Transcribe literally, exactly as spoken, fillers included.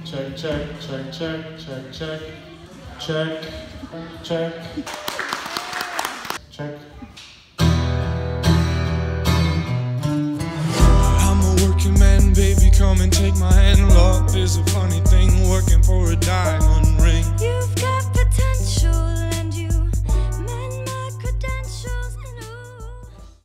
Check, check, check, check, check, check, check, check, check. I'm a working man, baby, come and take my hand. Love is a funny thing, working for a diamond ring.